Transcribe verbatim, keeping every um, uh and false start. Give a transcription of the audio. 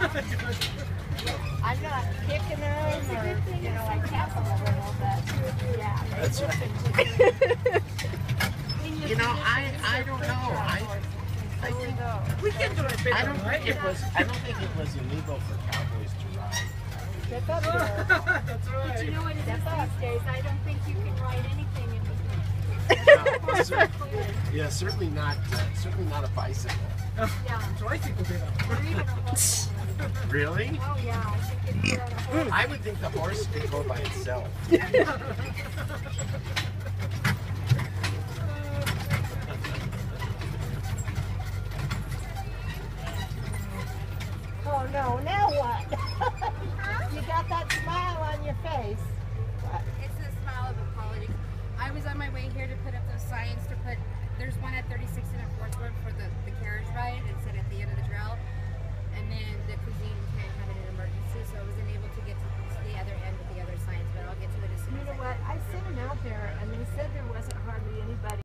I'm not kicking them or, you know, I tap them a little, but yeah. That's right. You know, I I don't know. I I think We can do it. I don't think it was I don't think it was illegal for cowboys to ride. Get up there. That's right. But you know what it is these days? I don't think you can ride anything in between. No, cer- yeah, certainly not. Uh, certainly not a bicycle. Yeah. Tricycle did it. Or even a horse. Really? Oh yeah, I think if you're on a horse. I would think the horse could go by itself. Oh no, now what? You got that smile on your face. What? It's a smile of apology. I was on my way here to put up those signs to put, there's one at thirty-sixth and fourth Road for the, the carriage ride. It said at the end of the trail. And then the cuisine can't have an emergency, so I wasn't able to get to the other end with the other signs, but I'll get to it as soon You as know I what? I sent them out there and they said there wasn't hardly anybody.